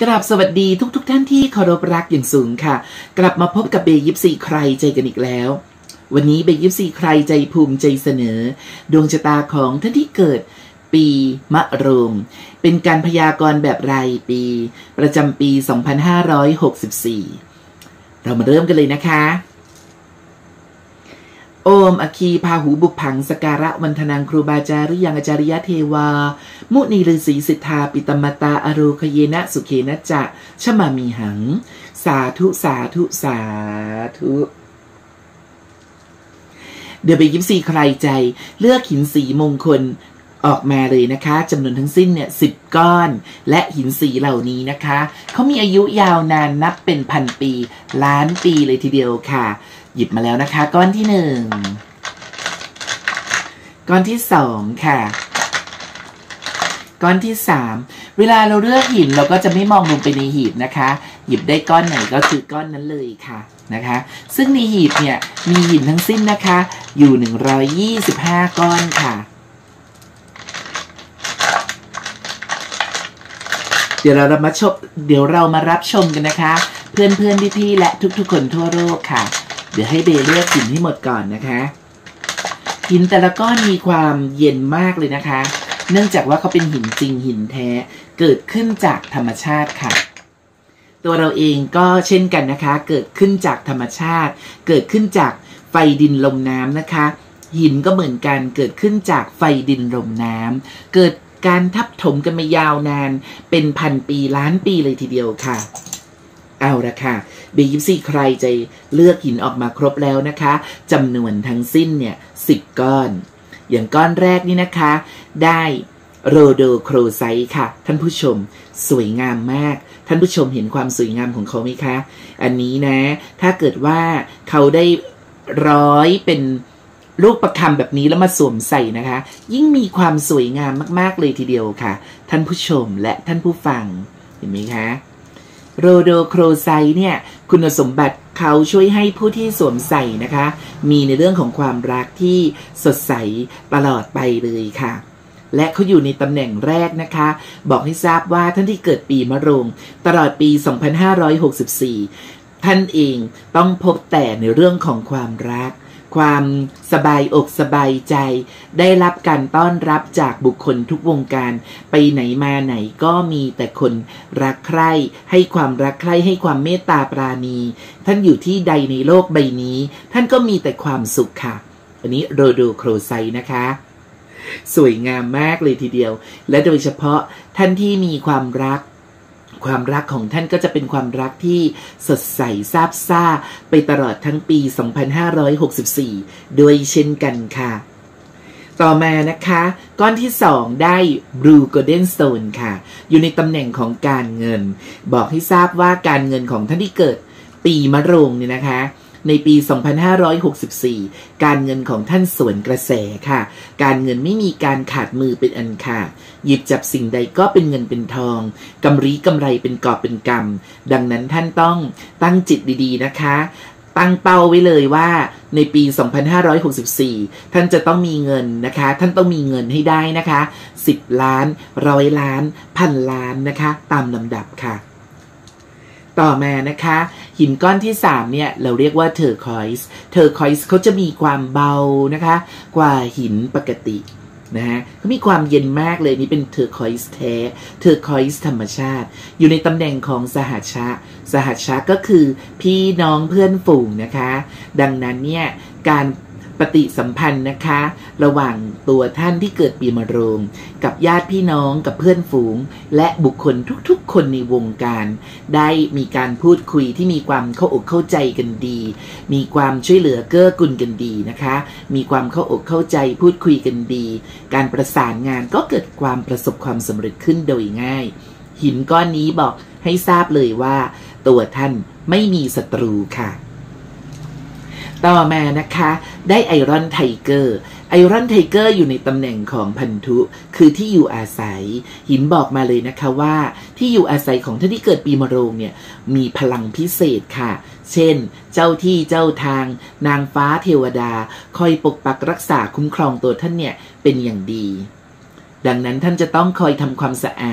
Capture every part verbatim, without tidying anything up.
กราบสวัสดีทุกๆ ท, ท่านที่เคารพรักอย่างสูงค่ะกลับมาพบกับเบย์ยิปซีใครใจกันอีกแล้ววันนี้เบย์ยิปซีใครใจภูมิใจเสนอดวงชะตาของท่านที่เกิดปีมะโรงเป็นการพยากรณ์แบบรายปีประจำปีสองพันห้าร้อยหกสิบสี่เรามาเริ่มกันเลยนะคะโอมอคีพาหูบุพผังสการะวันธนังครูบาจาริยังอาจาริยเทวามุนีฤาษีสิทธาปิตมตาอโรคเยนะสุเขนะจะชมามีหังสาธุสาธุสาธุเดี๋ยวไปยิบสี่ใครใจเลือกหินสีมงคลออกมาเลยนะคะจำนวนทั้งสิ้นเนี่ยสิบก้อนและหินสีเหล่านี้นะคะเขามีอายุยาวนานนับเป็นพันปีล้านปีเลยทีเดียวค่ะหยิบมาแล้วนะคะก้อนที่หนึ่งก้อนที่สองค่ะก้อนที่สามเวลาเราเลือกหินเราก็จะไม่มองลงไปในหีบนะคะหยิบได้ก้อนไหนก็คือก้อนนั้นเลยค่ะนะคะซึ่งในหีบเนี่ยมีหินทั้งสิ้นนะคะอยู่หนึ่งร้อยยี่สิบห้าก้อนค่ะเดี๋ยวเรามาชมเดี๋ยวเรามารับชมกันนะคะเพื่อนเพื่อนพี่ๆและทุกๆคนทั่วโลกค่ะเดี๋ยวให้เบย์เลือกหินให้หมดก่อนนะคะหินแต่ละก้อนมีความเย็นมากเลยนะคะเนื่องจากว่าเขาเป็นหินจริงหินแท้เกิดขึ้นจากธรรมชาติค่ะตัวเราเองก็เช่นกันนะคะเกิดขึ้นจากธรรมชาติเกิดขึ้นจากไฟดินลมน้ำนะคะหินก็เหมือนกันเกิดขึ้นจากไฟดินลมน้ำเกิดการทับถมกันมายาวนานเป็นพันปีล้านปีเลยทีเดียวค่ะเอาละค่ะเบย์ยิปซีใครจะเลือกหินออกมาครบแล้วนะคะจำนวนทั้งสิ้นเนี่ยสิบก้อนอย่างก้อนแรกนี่นะคะได้โรโดโครไซต์ค่ะท่านผู้ชมสวยงามมากท่านผู้ชมเห็นความสวยงามของเขาไหมคะอันนี้นะถ้าเกิดว่าเขาได้ร้อยเป็นลูกประคำแบบนี้แล้วมาสวมใส่นะคะยิ่งมีความสวยงามมากๆเลยทีเดียวค่ะท่านผู้ชมและท่านผู้ฟังเห็นไหมคะโรโดโครไซต์เนี่ยคุณสมบัติเขาช่วยให้ผู้ที่สวมใส่นะคะมีในเรื่องของความรักที่สดใสตลอดไปเลยค่ะและเขาอยู่ในตำแหน่งแรกนะคะบอกให้ทราบว่าท่านที่เกิดปีมะโรงตลอดปีสองพันห้าร้อยหกสิบสี่ท่านเองต้องพบแต่ในเรื่องของความรักความสบายอกสบายใจได้รับการต้อนรับจากบุคคลทุกวงการไปไหนมาไหนก็มีแต่คนรักใคร่ให้ความรักใคร่ให้ความเมตตาปราณีท่านอยู่ที่ใดในโลกใบนี้ท่านก็มีแต่ความสุขค่ะอันนี้โรโดโครไซต์นะคะสวยงามมากเลยทีเดียวและโดยเฉพาะท่านที่มีความรักความรักของท่านก็จะเป็นความรักที่สดใสซาบซ่าไปตลอดทั้งปีสองพันห้าร้อยหกสิบสี่โดยเช่นกันค่ะต่อมานะคะก้อนที่สองได้ Blue Golden Stone ค่ะอยู่ในตำแหน่งของการเงินบอกให้ทราบว่าการเงินของท่านที่เกิดปีมะโรงเนี่ยนะคะในปีสองพันห้าร้อยหกสิบสี่การเงินของท่านสวนกระแสค่ะการเงินไม่มีการขาดมือเป็นอันขาดหยิบจับสิ่งใดก็เป็นเงินเป็นทองกำไรกำไรเป็นกอบเป็นกำดังนั้นท่านต้องตั้งจิตดีๆนะคะตั้งเป้าไว้เลยว่าในปีสองพันห้าร้อยหกสิบสี่ท่านจะต้องมีเงินนะคะท่านต้องมีเงินให้ได้นะคะสิบล้านร้อยล้านพันล้านนะคะตามลำดับค่ะต่อมานะคะหินก้อนที่สามเนี่ยเราเรียกว่าเทอร์คอยส์เทอร์คอยส์เขาจะมีความเบานะคะกว่าหินปกตินะฮะเขามีความเย็นมากเลยนี่เป็นเทอร์คอยส์แท้เทอร์คอยส์ธรรมชาติอยู่ในตำแหน่งของสหัชชะสหัชชะก็คือพี่น้องเพื่อนฝูงนะคะดังนั้นเนี่ยการปฏิสัมพันธ์นะคะระหว่างตัวท่านที่เกิดปีมะโรงกับญาติพี่น้องกับเพื่อนฝูงและบุคคลทุกๆคนในวงการได้มีการพูดคุยที่มีความเข้าอกเข้าใจกันดีมีความช่วยเหลือเกื้อกูลกันดีนะคะมีความเข้าอกเข้าใจพูดคุยกันดีการประสานงานก็เกิดความประสบความสำเร็จขึ้นโดยง่ายหินก้อนนี้บอกให้ทราบเลยว่าตัวท่านไม่มีศัตรูค่ะต่อมานะคะได้ไอรอนไทเกอร์ไอรอนไทเกอร์อยู่ในตำแหน่งของพันธุคือที่อยู่อาศัยหินบอกมาเลยนะคะว่าที่อยู่อาศัยของท่านที่เกิดปีมะโรงเนี่ยมีพลังพิเศษค่ะเช่นเจ้าที่เจ้าทางนางฟ้าเทวดาคอยปกปักรักษาคุ้มครองตัวท่านเนี่ยเป็นอย่างดีดังนั้นท่านจะต้องคอยทำความสะอาด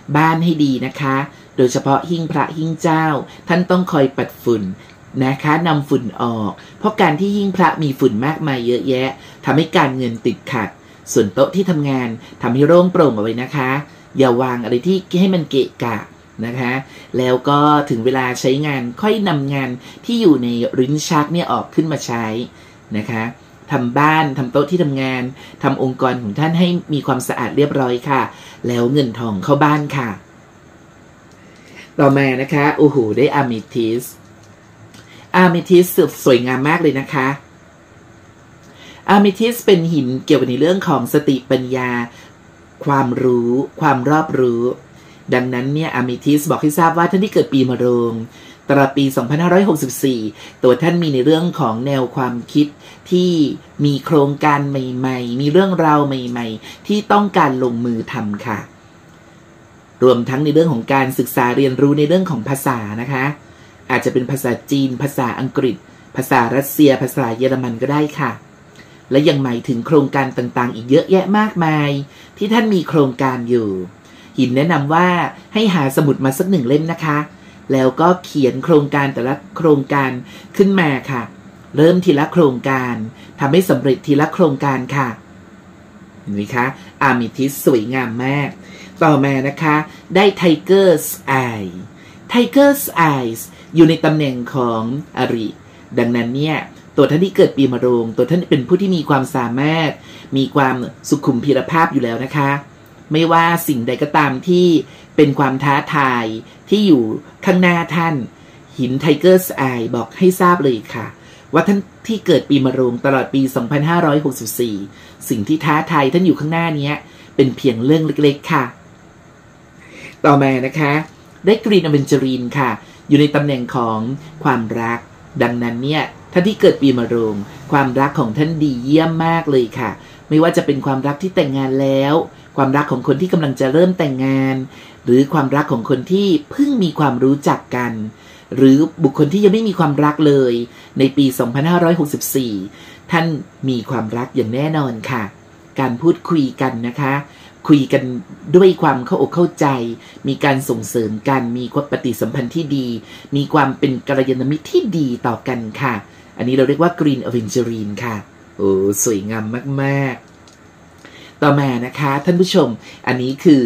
บ้านให้ดีนะคะโดยเฉพาะหิ้งพระหิ้งเจ้าท่านต้องคอยปัดฝุ่นนะคะนำฝุ่นออกเพราะการที่หิ้งพระมีฝุ่นมากมายเยอะแยะทำให้การเงินติดขัดส่วนโต๊ะที่ทำงานทำให้โล่งโปร่งเอาไว้นะคะอย่าวางอะไรที่ให้มันเกะกะนะคะแล้วก็ถึงเวลาใช้งานค่อยนำงานที่อยู่ในลิ้นชักเนี่ยออกขึ้นมาใช้นะคะทำบ้านทำโต๊ะที่ทำงานทำองค์กรของท่านให้มีความสะอาดเรียบร้อยค่ะแล้วเงินทองเข้าบ้านค่ะต่อมานะคะโอ้โหได้อะมิทิสอะมิทิสสวยงามมากเลยนะคะอะมิทิสเป็นหินเกี่ยวกับในเรื่องของสติปัญญาความรู้ความรอบรู้ดังนั้นเนี่ยอะมิทิสบอกให้ทราบว่าท่านที่เกิดปีมะโรงตลอดปีสองพันห้าร้อยหกสิบสี่ตัวท่านมีในเรื่องของแนวความคิดที่มีโครงการใหม่ๆมีเรื่องราวใหม่ๆที่ต้องการลงมือทำค่ะรวมทั้งในเรื่องของการศึกษาเรียนรู้ในเรื่องของภาษานะคะอาจจะเป็นภาษาจีนภาษาอังกฤษภาษารัสเซียภาษาเยอรมันก็ได้ค่ะและยังหมายถึงโครงการต่างๆอีกเยอะแยะมากมายที่ท่านมีโครงการอยู่หินแนะนำว่าให้หาสมุดมาสักหนึ่งเล่มนะคะแล้วก็เขียนโครงการแต่ละโครงการขึ้นมาค่ะเริ่มทีละโครงการทำให้สำเร็จทีละโครงการค่ะเห็นไหมคะอะมิทิสสวยงามมากต่อมานะคะได้ Tiger's Eye Tiger's Eyes อยู่ในตำแหน่งของอริดังนั้นเนี่ยตัวท่านที่เกิดปีมะโรงตัวท่านเป็นผู้ที่มีความสามารถมีความสุขุมพีรภาพอยู่แล้วนะคะไม่ว่าสิ่งใดก็ตามที่เป็นความท้าทายที่อยู่ข้างหน้าท่านหิน Tiger's Eye บอกให้ทราบเลยค่ะว่าท่านที่เกิดปีมะโรงตลอดปีสองพันห้าร้อยหกสิบสี่สิ่งที่ท้าทายท่านอยู่ข้างหน้านี้เป็นเพียงเรื่องเล็กๆค่ะต่อมานะคะได้กรีนอเวนเจอรีนค่ะอยู่ในตำแหน่งของความรักดังนั้นเนี่ยท่านที่เกิดปีมะโรงความรักของท่านดีเยี่ยมมากเลยค่ะไม่ว่าจะเป็นความรักที่แต่งงานแล้วความรักของคนที่กำลังจะเริ่มแต่งงานหรือความรักของคนที่เพิ่งมีความรู้จักกันหรือบุคคลที่ยังไม่มีความรักเลยในปีสองพันห้าร้อยหกสิบสี่ท่านมีความรักอย่างแน่นอนค่ะการพูดคุยกันนะคะคุยกันด้วยความเข้าอกเข้าใจมีการส่งเสริมกันมีปฏิสัมพันธ์ที่ดีมีความเป็นกัลยาณมิตรที่ดีต่อกันค่ะอันนี้เราเรียกว่า Green Aventurine ค่ะโอ้สวยงามมากๆต่อมานะคะท่านผู้ชมอันนี้คือ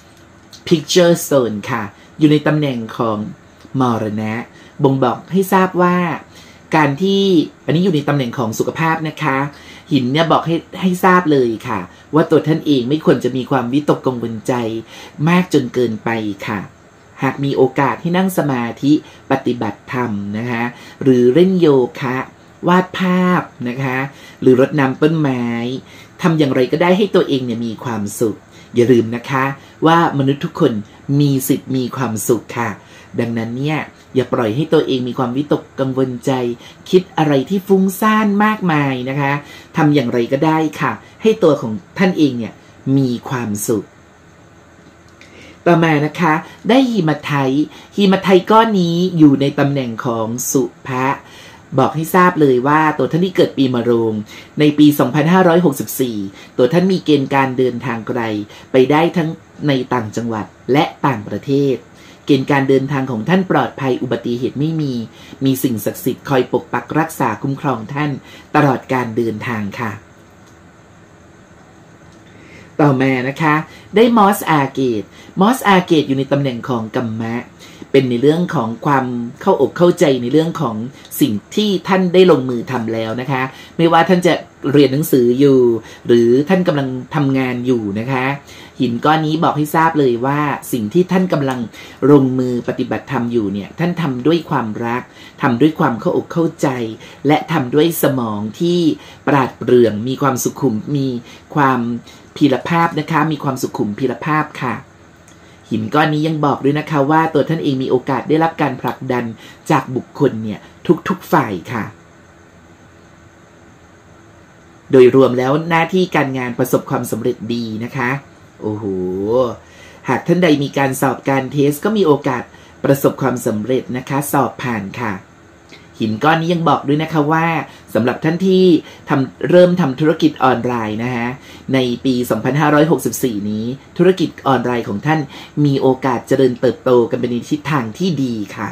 Picture Stone ค่ะอยู่ในตำแหน่งของมรณะบ่งบอกให้ทราบว่าการที่อันนี้อยู่ในตำแหน่งของสุขภาพนะคะหินเนี่ยบอกให้ให้ทราบเลยค่ะว่าตัวท่านเองไม่ควรจะมีความวิตกกังวลใจมากจนเกินไปค่ะหากมีโอกาสให้นั่งสมาธิปฏิบัติธรรมนะคะหรือเล่นโยคะวาดภาพนะคะหรือรดน้ำต้นไม้ทำอย่างไรก็ได้ให้ตัวเองเนี่ยมีความสุขอย่าลืมนะคะว่ามนุษย์ทุกคนมีสิทธิ์มีความสุขค่ะดังนั้นเนี่ยอย่าปล่อยให้ตัวเองมีความวิตกกังวลใจคิดอะไรที่ฟุ้งซ่านมากมายนะคะทำอย่างไรก็ได้ค่ะให้ตัวของท่านเองเนี่ยมีความสุขต่อมานะคะได้หิมาไทต์หิมาไทต์ก้อนนี้อยู่ในตำแหน่งของสุภะบอกให้ทราบเลยว่าตัวท่านที่เกิดปีมะโรงในปีสองพันห้าร้อยหกสิบสี่ตัวท่านมีเกณฑ์การเดินทางไกลไปได้ทั้งในต่างจังหวัดและต่างประเทศเกณฑ์การเดินทางของท่านปลอดภัยอุบัติเหตุไม่มีมีสิ่งศักดิ์สิทธิ์คอยปกปักรักษาคุ้มครองท่านตลอดการเดินทางค่ะต่อมานะคะได้มอสอาเกตมอสอาเกตอยู่ในตำแหน่งของกัมมะเป็นในเรื่องของความเข้าอกเข้าใจในเรื่องของสิ่งที่ท่านได้ลงมือทำแล้วนะคะไม่ว่าท่านจะเรียนหนังสืออยู่หรือท่านกำลังทำงานอยู่นะคะหินก้อนนี้บอกให้ทราบเลยว่าสิ่งที่ท่านกำลังลงมือปฏิบัติธรรมอยู่เนี่ยท่านทำด้วยความรักทำด้วยความเข้าอกเข้าใจและทำด้วยสมองที่ปราดเปรื่องมีความสุขุมมีความพีรภาพนะคะมีความสุขุมพีรภาพค่ะหินก้อนนี้ยังบอกด้วยนะคะว่าตัวท่านเองมีโอกาสได้รับการผลักดันจากบุคคลเนี่ยทุกๆฝ่ายค่ะโดยรวมแล้วหน้าที่การงานประสบความสำเร็จดีนะคะโอ้โหหากท่านใดมีการสอบการเทสก็มีโอกาสประสบความสำเร็จนะคะสอบผ่านค่ะหินก้อนนี้ยังบอกด้วยนะคะว่าสำหรับท่านที่ทำเริ่มทำธุรกิจออนไลน์นะฮะในปี สองพันห้าร้อยหกสิบสี่ นี้ธุรกิจออนไลน์ของท่านมีโอกาสเจริญเติบโตกันไปในทิศทางที่ดีค่ะ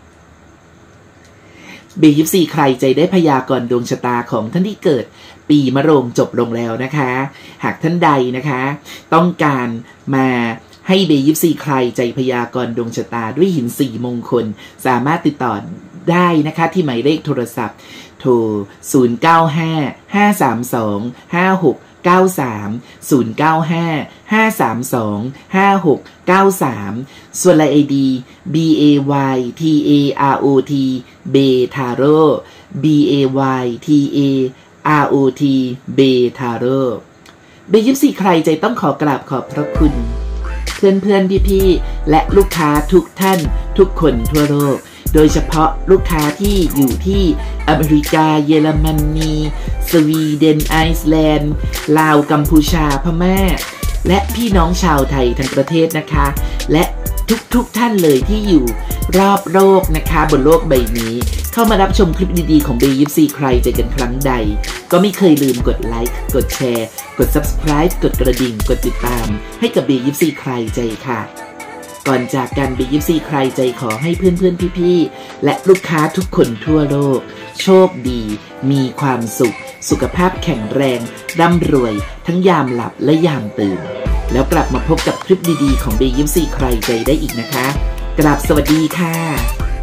เบย์ ยี่สิบสี่ ใครใจได้พยากรณ์ดวงชะตาของท่านที่เกิดปีมะโรงจบลงแล้วนะคะหากท่านใดนะคะต้องการมาให้เบย์ ยี่สิบสี่ ใครใจพยากรณ์ดวงชะตาด้วยหินสี่มงคลสามารถติดต่อได้นะคะที่หมายเลขโทรศัพท์โทรศูนย์ เก้า ห้า ห้า สาม สอง ห้า หก เก้า สาม ศูนย์ เก้า ห้า ห้า สาม สอง ห้า หก เก้า สามส่วนไลน์ ไอ ดี B A Y T A R O T B Taro B A Y T A R O T B Taro เบย์ ยี่สิบสี่ ใครใจต้องขอกราบขอบพระคุณเพื่อนเพื่อนพี่ๆและลูกค้าทุกท่านทุกคนทั่วโลกโดยเฉพาะลูกค้าที่อยู่ที่อเมริกาเยอรมนีสวีเดนไอซ์แลนด์ลาวกัมพูชาพม่าและพี่น้องชาวไทยทั้งประเทศนะคะและทุกๆท่านเลยที่อยู่รอบโลกนะคะบนโลกใบนี้เข้ามารับชมคลิปดีๆของเบย์ ยี่สิบสี่ ใครใจกันครั้งใดก็ไม่เคยลืมกดไลค์กดแชร์กด ซับสไครบ์ กดกระดิ่งกดติดตามให้กับเบย์ ยี่สิบสี่ ใครใจค่ะก่อนจากกันเบย์ ยี่สิบสี่ ใครใจขอให้เพื่อนๆพี่ๆและลูกค้าทุกคนทั่วโลกโชคดีมีความสุขสุขภาพแข็งแรงร่ำรวยทั้งยามหลับและยามตื่นแล้วกลับมาพบกับคลิปดีๆของเบย์ ยี่สิบสี่ ใครใจได้อีกนะคะกราบสวัสดีค่ะ